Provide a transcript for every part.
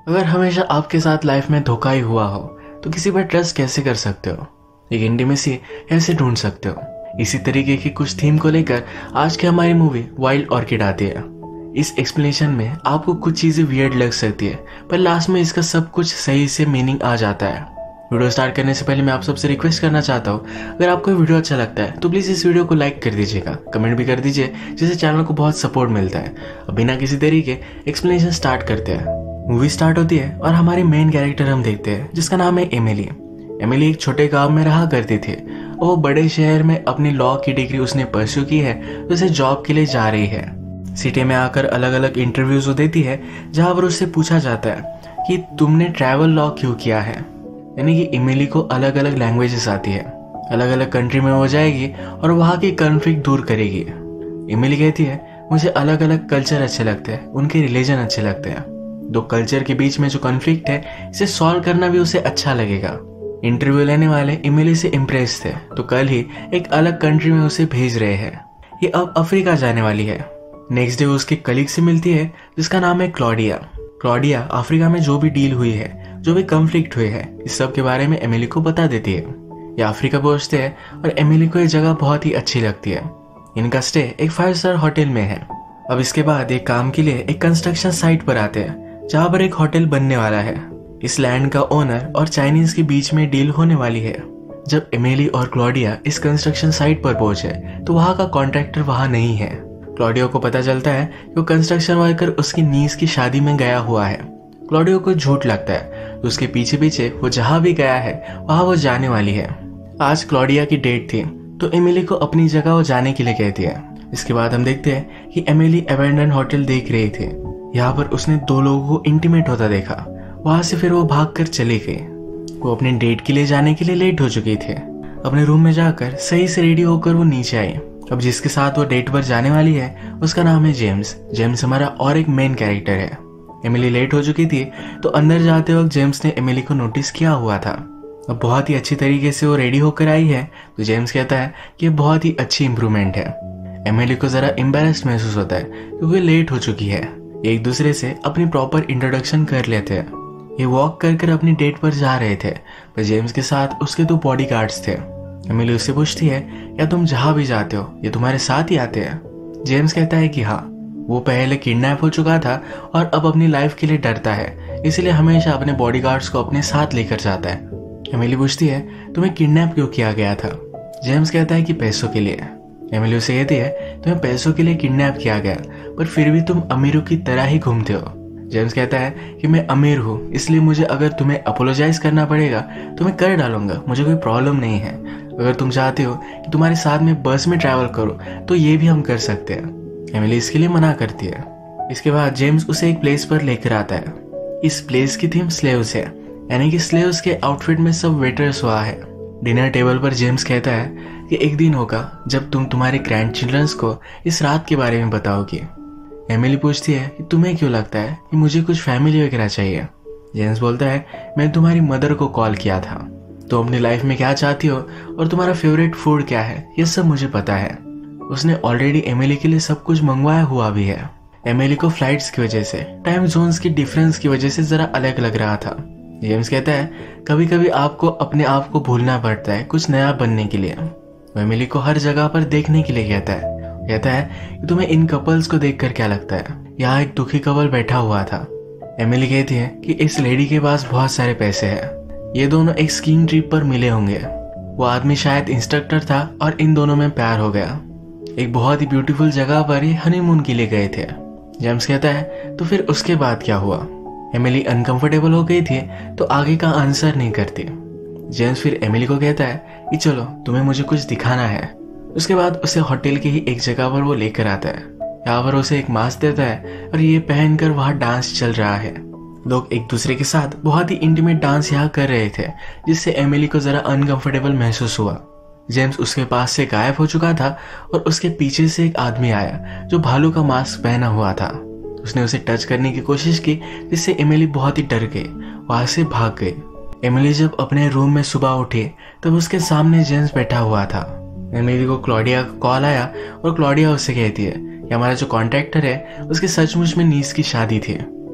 अगर हमेशा आपके साथ लाइफ में धोखा ही हुआ हो तो किसी पर ट्रस्ट कैसे कर सकते हो, एक इंटीमेसी कैसे ढूंढ सकते हो। इसी तरीके की कुछ थीम को लेकर आज की हमारी मूवी वाइल्ड ऑर्किड आती है। इस एक्सप्लेनेशन में आपको कुछ चीजें वियर्ड लग सकती है, पर लास्ट में इसका सब कुछ सही से मीनिंग आ जाता है। वीडियो स्टार्ट करने से पहले मैं आप सबसे रिक्वेस्ट करना चाहता हूँ, अगर आपको वीडियो अच्छा लगता है तो प्लीज इस वीडियो को लाइक कर दीजिएगा, कमेंट भी कर दीजिए, जिससे चैनल को बहुत सपोर्ट मिलता है। अब बिना किसी तरीके एक्सप्लेनेशन स्टार्ट करते हैं। मूवी स्टार्ट होती है और हमारी मेन कैरेक्टर हम देखते हैं जिसका नाम है एमिली। एमिली एक छोटे गांव में रहा करती थी और वो बड़े शहर में अपनी लॉ की डिग्री उसने परस्यू की है, तो उसे जॉब के लिए जा रही है। सिटी में आकर अलग अलग इंटरव्यूज देती है जहां पर उससे पूछा जाता है कि तुमने ट्रैवल लॉ क्यों किया है। यानी कि एमिली को अलग अलग लैंग्वेजेस आती है, अलग अलग कंट्री में वो जाएगी और वहाँ की कॉन्फ्लिक्ट दूर करेगी। एमिली कहती है मुझे अलग अलग कल्चर अच्छे लगते हैं, उनके रिलीजन अच्छे लगते हैं। दो कल्चर के बीच में जो कॉन्फ्लिक्ट है इसे सॉल्व करना भी उसे अच्छा लगेगा। इंटरव्यू लेने वाले एमिली से इम्प्रेस थे, तो कल ही एक अलग कंट्री में उसे भेज रहे हैं। ये अब अफ्रीका जाने वाली है। नेक्स्ट डे उसके कलीग से मिलती है जिसका नाम है क्लॉडिया। क्लॉडिया अफ्रीका में जो भी डील हुई है, जो भी कॉन्फ्लिक्ट हुए हैं, इस सब के बारे में एमिली को बता देती है। ये अफ्रीका पहुंचते हैं और एमिली को ये जगह बहुत ही अच्छी लगती है। इनका स्टे एक 5 स्टार होटल में है। अब इसके बाद एक काम के लिए एक कंस्ट्रक्शन साइट पर आते हैं जहाँ पर एक होटल बनने वाला है। इस लैंड का ओनर और चाइनीज के बीच में डील होने वाली है। जब एमिली और क्लॉडिया इस कंस्ट्रक्शन साइट पर पहुंचे तो वहाँ का कॉन्ट्रैक्टर वहाँ नहीं है। क्लॉडियो को पता चलता है कि वो कंस्ट्रक्शन वर्कर उसकी नीस की शादी में गया हुआ है। क्लॉडियो को झूठ लगता है, तो उसके पीछे पीछे वो जहाँ भी गया है वहाँ वो जाने वाली है। आज क्लॉडिया की डेट थी, तो एमिली को अपनी जगह वो जाने के लिए कहती है। इसके बाद हम देखते हैं कि एमिली अबैंडन होटल देख रही थी। यहाँ पर उसने 2 लोगों को इंटीमेट होता देखा। वहां से फिर वो भागकर चली गई। वो अपने डेट के लिए जाने के लिए लेट हो चुकी थी। अपने रूम में जाकर सही से रेडी होकर वो नीचे आई। अब जिसके साथ वो डेट पर जाने वाली है उसका नाम है जेम्स। जेम्स हमारा और एक मेन कैरेक्टर है। एमिली लेट हो चुकी थी, तो अंदर जाते वक्त जेम्स ने एमिली को नोटिस किया हुआ था। अब बहुत ही अच्छी तरीके से वो रेडी होकर आई है, तो जेम्स कहता है कि बहुत ही अच्छी इंप्रूवमेंट है। एमिली को जरा एम्बेरस्ड महसूस होता है क्योंकि लेट हो चुकी है। एक दूसरे से अपनी प्रॉपर इंट्रोडक्शन कर लेते हैं। ये वॉक कर अपनी डेट पर जा रहे थे, पर जेम्स के साथ उसके 2 बॉडीगार्ड्स थे। एमिली उससे पूछती है क्या तुम जहां भी जाते हो ये तुम्हारे साथ ही आते हैं। जेम्स कहता है कि हाँ, वो पहले किडनैप हो चुका था और अब अपनी लाइफ के लिए डरता है, इसलिए हमेशा अपने बॉडीगार्ड्स को अपने साथ लेकर जाता है। एमिली पूछती है तुम्हें किडनैप क्यों किया गया था। जेम्स कहता है कि पैसों के लिए। एमिली उसे कहती है तुम्हें पैसों के लिए किडनैप किया गया, पर फिर भी तुम अमीरों की तरह ही घूमते हो। जेम्स कहता है कि मैं अमीर हूँ, इसलिए मुझे अगर तुम्हें अपोलोजाइज करना पड़ेगा तो मैं कर डालूंगा, मुझे कोई प्रॉब्लम नहीं है। अगर तुम चाहते हो कि तुम्हारे साथ में बस में ट्रैवल करो तो ये भी हम कर सकते हैं। एमिली इसके लिए मना करती है। इसके बाद जेम्स उसे एक प्लेस पर लेकर आता है। इस प्लेस की थीम स्लेव्स है, यानी कि स्लेव्स के आउटफिट में सब वेटर्स हुआ है। डिनर टेबल पर जेम्स कहता है कि एक दिन होगा जब तुम तुम्हारे ग्रैंड चिल्ड्रंस को इस रात के बारे में बताओगी। एमिली पूछती है कि तुम्हें क्यों लगता है कि मुझे कुछ फैमिली वगैरह चाहिए। जेम्स बोलता है मैंने तुम्हारी मदर को कॉल किया था, तुम अपनी लाइफ में क्या चाहती हो और तुम्हारा फेवरेट फूड क्या है ये सब मुझे पता है। उसने ऑलरेडी एमिली के लिए सब कुछ मंगवाया हुआ भी है। एमिली को फ्लाइट्स की वजह से, टाइम जोन्स की डिफरेंस की वजह से जरा अलग लग रहा था। जेम्स कहता है कभी कभी आपको अपने आप को भूलना पड़ता है कुछ नया बनने के लिए। वो एमिली को हर जगह पर देखने के लिए कहता है कि तुम्हें इन कपल्स को देखकर क्या लगता है। यहाँ एक दुखी कपल बैठा हुआ था। एमिली कहती है कि इस लेडी के पास बहुत सारे पैसे हैं, ये दोनों एक स्कीइंग ट्रिप पर मिले होंगे। वो आदमी शायद इंस्ट्रक्टर था और इन दोनों में प्यार हो गया। एक बहुत ही ब्यूटीफुल जगह पर ये हनीमून के लिए गए थे। जेम्स कहता है तो फिर उसके बाद क्या हुआ। एमिली अनकंफर्टेबल हो गई थी, तो आगे का आंसर नहीं करती। जेम्स फिर एमिली को कहता है कि चलो तुम्हें मुझे कुछ दिखाना है। उसके बाद उसे होटल की ही एक जगह पर वो लेकर आता है। यहाँ पर उसे एक मास्क देता है और ये पहनकर वहाँ डांस चल रहा है। लोग एक दूसरे के साथ बहुत ही इंटीमेट डांस यहाँ कर रहे थे, जिससे एमिली को जरा अनकंफर्टेबल महसूस हुआ। जेम्स उसके पास से गायब हो चुका था और उसके पीछे से एक आदमी आया जो भालू का मास्क पहना हुआ था। उसने उसे टच करने की कोशिश की, जिससे एमिली बहुत ही डर गई, वहां से भाग गई। एमिली जब अपने रूम में सुबह उठी तब उसके सामने जेम्स बैठा हुआ था। एमिली को क्लॉडिया का कॉल आया और क्लॉडिया उससे कहती है कि हमारा जो कॉन्ट्रैक्टर है उसके सचमुच में नीस की शादी थी।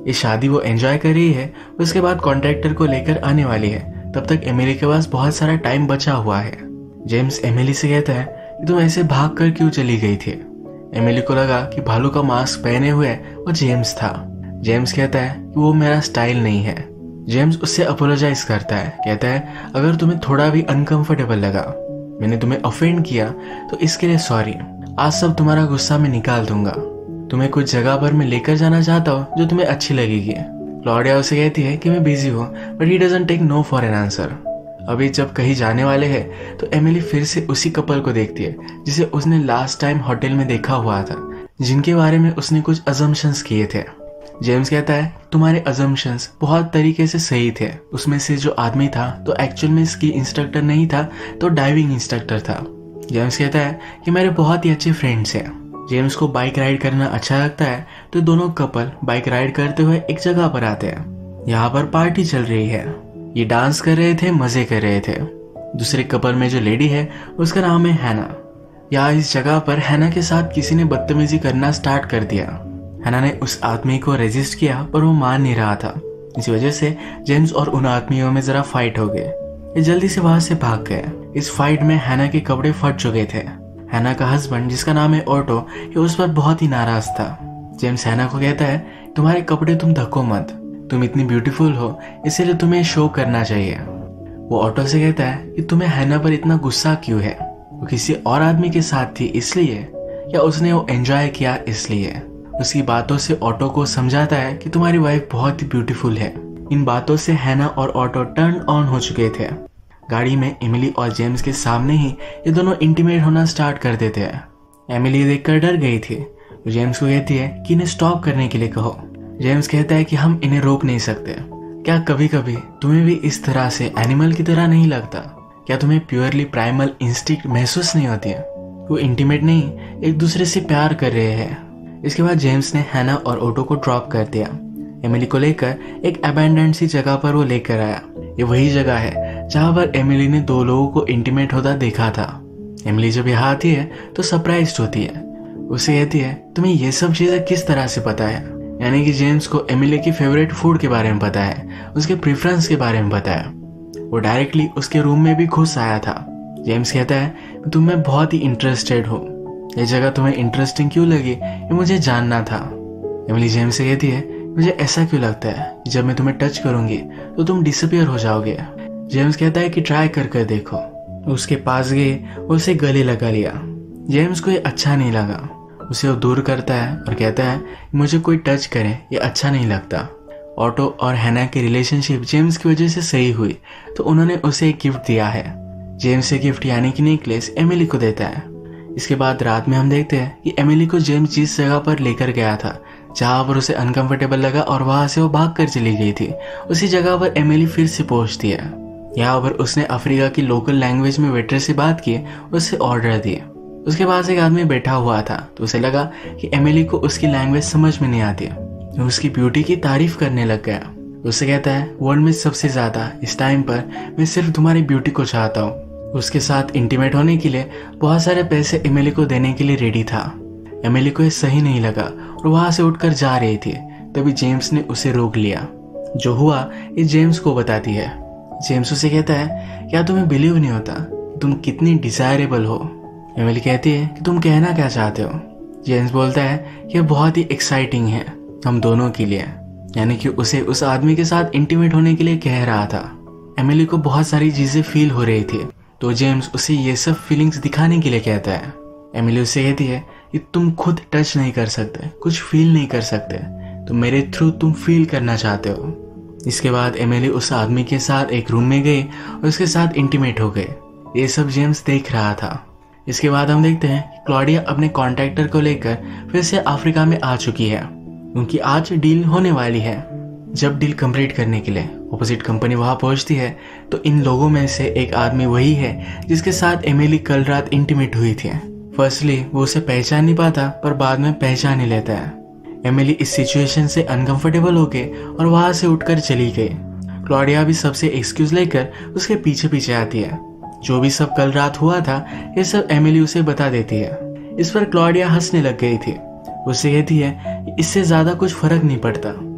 ये शादी वो एंजॉय कर रही है, उसके बाद कॉन्ट्रैक्टर को लेकर आने वाली है। तब तक एमिली के पास बहुत सारा टाइम बचा हुआ है। जेम्स एमिली से कहता है कि तुम ऐसे भाग कर क्यों चली गई थी। एमिली को लगा कि भालू का मास्क पहने हुए वो जेम्स था। जेम्स कहता है कि वो मेरा स्टाइल नहीं है। जेम्स उससे अपोलोजाइज करता है, कहता है अगर तुम्हें थोड़ा भी अनकंफर्टेबल लगा, मैंने तुम्हें ऑफेंड किया, तो इसके लिए सॉरी। आज सब तुम्हारा गुस्सा मैं निकाल दूंगा। तुम्हें कुछ जगह पर मैं लेकर जाना चाहता हूँ जो तुम्हें अच्छी लगेगी। क्लॉडिया उसे कहती है कि मैं बिजी हूँ, but he doesn't take no for an answer. अभी जब कहीं जाने वाले हैं तो एमिली फिर से उसी कपल को देखती है जिसे उसने लास्ट टाइम होटल में देखा हुआ था, जिनके बारे में उसने कुछ अजम्पशंस किए थे। जेम्स कहता है तुम्हारे अजम्पशंस बहुत तरीके से सही थे। उसमें से जो आदमी था तो एक्चुअल में स्की इंस्ट्रक्टर नहीं था, तो डाइविंग इंस्ट्रक्टर था। जेम्स कहता है कि मेरे बहुत ही अच्छे फ्रेंड्स हैं। जेम्स को बाइक राइड करना अच्छा लगता है, तो दोनों कपल बाइक राइड करते हुए एक जगह पर आते हैं। यहाँ पर पार्टी चल रही है, ये डांस कर रहे थे, मजे कर रहे थे। दूसरे कपल में जो लेडी है उसका नाम है हैना। यहाँ इस जगह पर हैना के साथ किसी ने बदतमीजी करना स्टार्ट कर दिया। हैना ने उस आदमी को रेजिस्ट किया पर वो मान नहीं रहा था। इस वजह से जेम्स और उन आदमियों में जरा फाइट हो गए। ये जल्दी से वहां से भाग गए। इस फाइट में हैना के कपड़े फट चुके थे। हैना का हस्बैंड जिसका नाम है ऑटो, ये उस पर बहुत ही नाराज था। जेम्स हैना को कहता है तुम्हारे कपड़े तुम धक्को मत, तुम इतनी ब्यूटीफुल हो, इसीलिए तुम्हें शो करना चाहिए। वो ऑटो से कहता है कि तुम्हें हैना पर इतना गुस्सा क्यों है, वो किसी और आदमी के साथ थी इसलिए, या उसने वो एंजॉय किया इसलिए। उसकी बातों से ऑटो को समझाता है कि तुम्हारी वाइफ बहुत ही ब्यूटीफुल है। इन बातों से हैना और ऑटो टर्न ऑन हो चुके थे। गाड़ी में एमिली और जेम्स के सामने ही ये दोनों इंटीमेट होना स्टार्ट कर देते हैं। एमिली देखकर डर गई थी, तो जेम्स को कहती है कि इन्हें स्टॉप करने के लिए कहो। जेम्स कहता है कि हम इन्हें रोक नहीं सकते। क्या कभी कभी तुम्हें भी इस तरह से एनिमल की तरह नहीं लगता? क्या तुम्हें प्योरली प्राइमल इंस्टिंक्ट महसूस नहीं होती है? वो इंटीमेट नहीं, एक दूसरे से प्यार कर रहे हैं। इसके बाद जेम्स ने हैना और ऑटो को ड्रॉप कर दिया। एमिली को लेकर एक अबैंडन्ड सी जगह पर वो लेकर आया। ये वही जगह है जहाँ पर एमिली ने दो लोगों को इंटीमेट होता देखा था। एमिली जब यहाँ आती है तो सरप्राइज्ड होती है। उसे कहती है तुम्हें ये सब चीजें किस तरह से पता है? यानी कि जेम्स को एमिली की फेवरेट फूड के बारे में पता है, उसके प्रेफरेंस के बारे में पता है। वो डायरेक्टली उसके रूम में भी घुस आया था। जेम्स कहता है तुम में बहुत ही इंटरेस्टेड हो, ये जगह तुम्हें इंटरेस्टिंग क्यों लगी ये मुझे जानना था। एमिली जेम्स से कहती है मुझे ऐसा क्यों लगता है कि जब मैं तुम्हें टच करूंगी तो तुम डिसअपियर हो जाओगे। जेम्स कहता है कि ट्राई कर देखो। उसके पास गए और उसे गले लगा लिया। जेम्स को ये अच्छा नहीं लगा। उसे वो दूर करता है और कहता है मुझे कोई टच करे ये अच्छा नहीं लगता। ऑटो और हैना की रिलेशनशिप जेम्स की वजह से सही हुई, तो उन्होंने उसे एक गिफ्ट दिया है। जेम्स से गिफ्ट यानी कि नेकलेस एमिली को देता है। इसके बाद रात में हम देखते हैं कि एमिली को जेम्स जिस जगह पर लेकर गया था, जहाँ पर उसे अनकंफर्टेबल लगा और वहां से वो भाग कर चली गई थी, उसी जगह पर एमिली फिर से पहुंचती है। यहाँ पर उसने अफ्रीका की लोकल लैंग्वेज में वेटर से बात की, उससे ऑर्डर दिए। उसके पास एक आदमी बैठा हुआ था, तो उसे लगा कि एमिली को उसकी लैंग्वेज समझ में नहीं आती। वो उसकी ब्यूटी की तारीफ करने लग गया। उससे कहता है वर्ल्ड में सबसे ज्यादा इस टाइम पर मैं सिर्फ तुम्हारी ब्यूटी को चाहता हूँ। उसके साथ इंटीमेट होने के लिए बहुत सारे पैसे एमिली को देने के लिए रेडी था। एमिली को ये सही नहीं लगा और वहां से उठकर जा रही थी। तभी जेम्स ने उसे रोक लिया। जो हुआ ये जेम्स को बताती है। जेम्स उसे कहता है क्या तुम्हें बिलीव नहीं होता तुम कितनी डिजायरेबल हो? एमिली कहती है कि तुम कहना क्या चाहते हो? जेम्स बोलता है कि यह बहुत ही एक्साइटिंग है हम दोनों के लिए, यानी कि उसे उस आदमी के साथ इंटीमेट होने के लिए कह रहा था। एमिली को बहुत सारी चीजें फील हो रही थी, तो जेम्स उसे ये सब फीलिंग्स दिखाने के लिए कहता है। एमिली उससे कहती है कि तुम खुद टच नहीं कर सकते, कुछ फील नहीं कर सकते, तो मेरे थ्रू तुम फील करना चाहते हो। इसके बाद एमिली उस आदमी के साथ एक रूम में गई और उसके साथ इंटीमेट हो गए। ये सब जेम्स देख रहा था। इसके बाद हम देखते हैं कि क्लॉडिया अपने कॉन्ट्रैक्टर को लेकर फिर से अफ्रीका में आ चुकी है। उनकी आज डील होने वाली है। जब डील कंप्लीट करने के लिए ऑपोजिट कंपनी वहां पहुंचती है, तो इन लोगों में से एक आदमी वही है जिसके साथ एमिली कल रात इंटीमेट हुई थी। फर्स्टली वो उसे पहचान नहीं पाता, पर बाद में पहचान ही लेता है। एमिली इस सिचुएशन से अनकंफर्टेबल हो गई और वहां से उठकर चली गई। क्लॉडिया भी सबसे एक्सक्यूज लेकर उसके पीछे पीछे आती है। जो भी सब कल रात हुआ था ये सब एमिली उसे बता देती है। इस पर क्लॉडिया हंसने लग गई थी। उससे कहती है इससे ज्यादा कुछ फर्क नहीं पड़ता।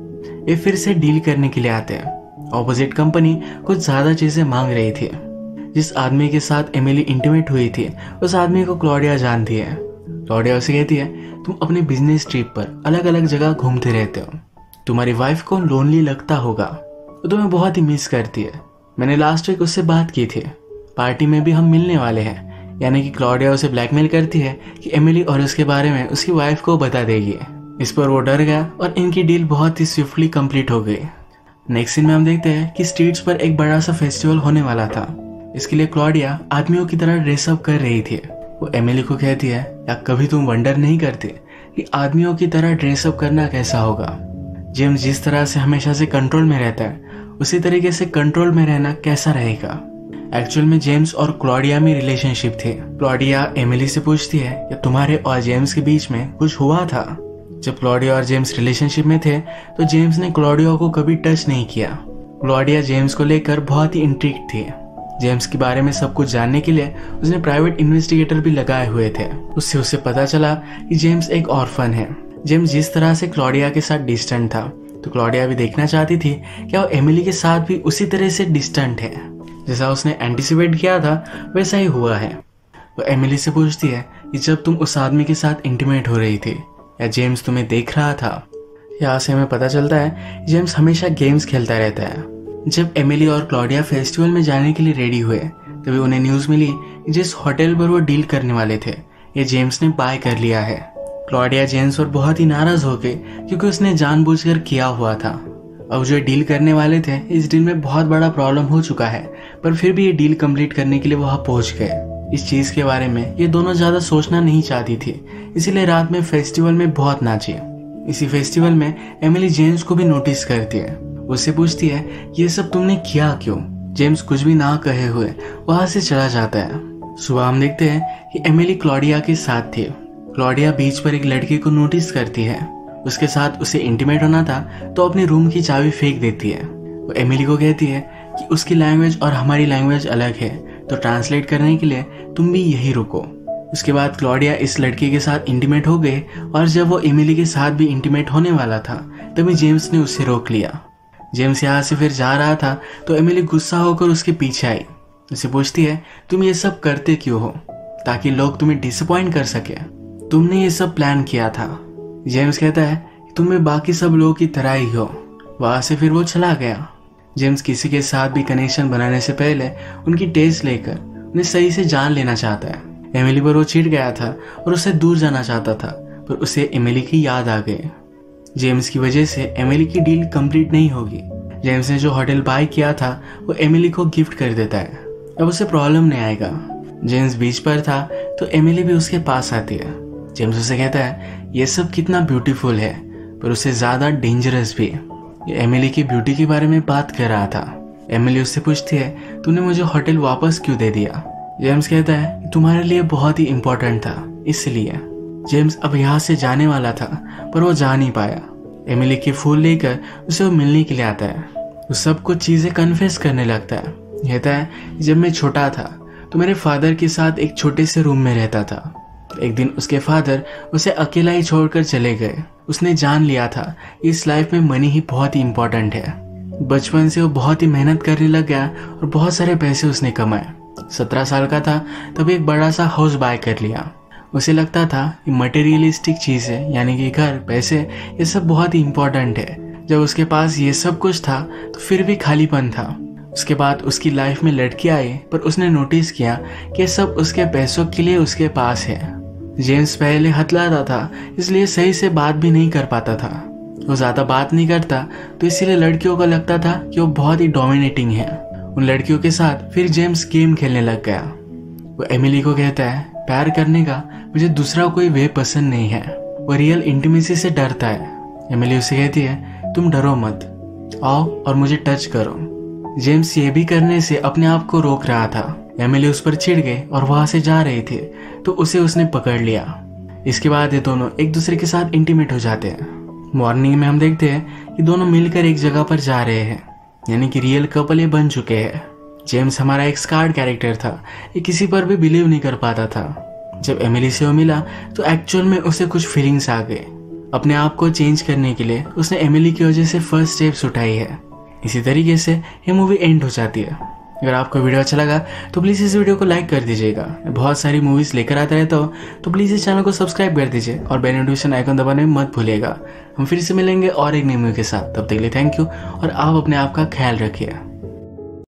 वे फिर से डील करने के लिए आते हैं। ऑपोजिट कंपनी कुछ ज़्यादा चीज़ें मांग रही थी। जिस आदमी के साथ एमिली इंटीमेट हुई थी उस आदमी को क्लॉडिया जानती है। क्लॉडिया उसे कहती है, तुम अपने बिजनेस ट्रिप पर अलग अलग जगह घूमते रहते हो, तुम्हारी वाइफ को लोनली लगता होगा, वो तुम्हें बहुत ही मिस करती है। मैंने लास्ट वीक उससे बात की थी, पार्टी में भी हम मिलने वाले हैं। यानी कि क्लॉडिया उसे ब्लैकमेल करती है कि एमिली और उसके बारे में उसकी वाइफ को बता देगी। इस पर वो डर गया और इनकी डील बहुत ही स्विफ्टली कंप्लीट हो गई। नेक्स्ट सीन में हम देखते हैं कि स्ट्रीट्स पर एक बड़ा सा फेस्टिवल होने वाला था। इसके लिए क्लॉडिया आदमियों की तरह ड्रेसअप कर रही थी। वो एमिली को कहती है, या कभी तुम वंडर नहीं करते कि आदमियों की तरह ड्रेसअप करना कैसा होगा? जेम्स जिस तरह से हमेशा से कंट्रोल में रहता है उसी तरीके से कंट्रोल में रहना कैसा रहेगा? एक्चुअल में जेम्स और क्लॉडिया में रिलेशनशिप थे। क्लॉडिया एमिली से पूछती है कि तुम्हारे और जेम्स के बीच में कुछ हुआ था? जब क्लॉडिया और जेम्स रिलेशनशिप में थे तो जेम्स ने क्लॉडिया को कभी टच नहीं किया। क्लॉडिया जेम्स को लेकर बहुत ही इंट्रिग्ड थी। जेम्स के बारे में सब कुछ जानने के लिए उसने प्राइवेट इन्वेस्टिगेटर भी लगाए हुए थे। उससे उसे पता चला कि जेम्स एक ऑर्फन है। जेम्स जिस तरह से क्लॉडिया के साथ डिस्टेंट था तो क्लॉडिया भी देखना चाहती थी क्या वो एमिली के साथ भी उसी तरह से डिस्टेंट है। जैसा उसने एंटिसिपेट किया था वैसा ही हुआ है। वो एमिली से पूछती है कि जब तुम उस आदमी के साथ इंटीमेट हो रही थी या जेम्स तुम्हें देख रहा था? यहाँ से हमें पता चलता है जेम्स हमेशा गेम्स खेलता रहता है। जब एमिली और क्लॉडिया फेस्टिवल में जाने के लिए रेडी हुए तभी उन्हें न्यूज़ मिली कि जिस होटल पर वो डील करने वाले थे ये जेम्स ने बाय कर लिया है। क्लॉडिया जेम्स पर बहुत ही नाराज हो गई क्योंकि उसने जानबूझकर किया हुआ था। अब जो डील करने वाले थे इस डील में बहुत बड़ा प्रॉब्लम हो चुका है, पर फिर भी ये डील कंप्लीट करने के लिए वहां पहुंच गए। इस चीज के बारे में ये दोनों ज्यादा सोचना नहीं चाहती थी, इसीलिए रात में फेस्टिवल में बहुत नाची। इसी फेस्टिवल में एमिली जेम्स को भी नोटिस करती है। उससे पूछती है ये सब तुमने किया क्यों? जेम्स कुछ भी ना कहे हुए वहां से चला जाता है। सुबह हम देखते हैं कि एमिली क्लॉडिया के साथ थी। क्लॉडिया बीच पर एक लड़के को नोटिस करती है, उसके साथ उसे इंटीमेट होना था तो अपने रूम की चाबी फेंक देती है। वो एमिली को कहती है कि उसकी लैंग्वेज और हमारी लैंग्वेज अलग है तो ट्रांसलेट करने के लिए तुम भी यही रुको। उसके बाद क्लॉडिया इस लड़के के साथ इंटीमेट हो गए और जब वो एमिली के साथ भी इंटीमेट होने वाला था तभी जेम्स ने उसे रोक लिया। जेम्स यहाँ से फिर जा रहा था तो एमिली गुस्सा होकर उसके पीछे आई। उसे पूछती है तुम ये सब करते क्यों हो? ताकि लोग तुम्हें डिसअपॉइंट कर सके, तुमने ये सब प्लान किया था। जेम्स कहता है तुम भी बाकी सब लोगों की तरह ही हो। वहां से फिर वो चला गया। जेम्स किसी के साथ भी कनेक्शन बनाने से पहले उनकी टेस्ट लेकर उन्हें सही से जान लेना चाहता है। एमिली पर वो चिढ़ गया था और उससे दूर जाना चाहता था, पर उसे एमिली की याद आ गई। जेम्स की वजह से एमिली की डील कंप्लीट नहीं होगी। जेम्स ने जो होटल बाय किया था वो एमिली को गिफ्ट कर देता है। अब उसे प्रॉब्लम नहीं आएगा। जेम्स बीच पर था तो एमिली भी उसके पास आती है। जेम्स उसे कहता है ये सब कितना ब्यूटीफुल है पर उससे ज्यादा डेंजरस भी। ये एमिली की ब्यूटी के बारे में बात कर रहा था। एमिली उससे पूछती है तूने मुझे होटल वापस क्यों दे दिया? जेम्स कहता है कि तुम्हारे लिए बहुत ही इम्पोर्टेंट था इसलिए। जेम्स अब यहाँ से जाने वाला था पर वो जा नहीं पाया। एमिली के फूल लेकर उसे वो मिलने के लिए आता है। वो सब कुछ चीजें कन्फेस करने लगता है। कहता है जब मैं छोटा था तो मेरे फादर के साथ एक छोटे से रूम में रहता था। एक दिन उसके फादर उसे अकेला ही छोड़कर चले गए। उसने जान लिया था इस लाइफ में मनी ही बहुत ही इम्पोर्टेंट है। बचपन से वो बहुत ही मेहनत करने लग गया और बहुत सारे पैसे उसने कमाए। 17 साल का था तब एक बड़ा सा हाउस बाय कर लिया। उसे लगता था कि मटेरियलिस्टिक चीज़ें यानी कि घर, पैसे, ये सब बहुत ही इम्पोर्टेंट है। जब उसके पास ये सब कुछ था तो फिर भी खालीपन था। उसके बाद उसकी लाइफ में लड़की आई पर उसने नोटिस किया कि सब उसके पैसों के लिए उसके पास है। जेम्स पहले हतलाता था इसलिए सही से बात भी नहीं कर पाता था। वो ज़्यादा बात नहीं करता तो इसीलिए लड़कियों को लगता था कि वो बहुत ही डोमिनेटिंग है। उन लड़कियों के साथ फिर जेम्स गेम खेलने लग गया। वो एमिली को कहता है प्यार करने का मुझे दूसरा कोई वे पसंद नहीं है। वो रियल इंटीमेसी से डरता है। एमिली उसे कहती है तुम डरो मत, आओ और मुझे टच करो। जेम्स ये भी करने से अपने आप को रोक रहा था। एमिली उस पर चिढ़ गई और वहां से जा रहे थे तो उसे उसने पकड़ लिया। इसके बाद ये दोनों एक दूसरे के साथ इंटीमेट हो जाते हैं। मॉर्निंग में हम देखते हैं कि दोनों मिलकर एक जगह पर जा रहे हैं, यानी कि रियल कपल ये बन चुके हैं। जेम्स हमारा एक स्कार्ड कैरेक्टर था, ये किसी पर भी बिलीव नहीं कर पाता था। जब एमिली से वो मिला तो एक्चुअल में उसे कुछ फीलिंग्स आ गए। अपने आप को चेंज करने के लिए उसने एमिली की वजह से फर्स्ट स्टेप्स उठाई है। इसी तरीके से ये मूवी एंड हो जाती है। अगर आपको वीडियो अच्छा लगा तो प्लीज़ इस वीडियो को लाइक कर दीजिएगा। बहुत सारी मूवीज़ लेकर आता रहता हो तो प्लीज़ इस चैनल को सब्सक्राइब कर दीजिए और बेल नोटिफिकेशन आइकन दबाने में मत भूलिएगा। हम फिर से मिलेंगे और एक नई मूवी के साथ। तब तक के लिए थैंक यू और आप अपने आप का ख्याल रखिए।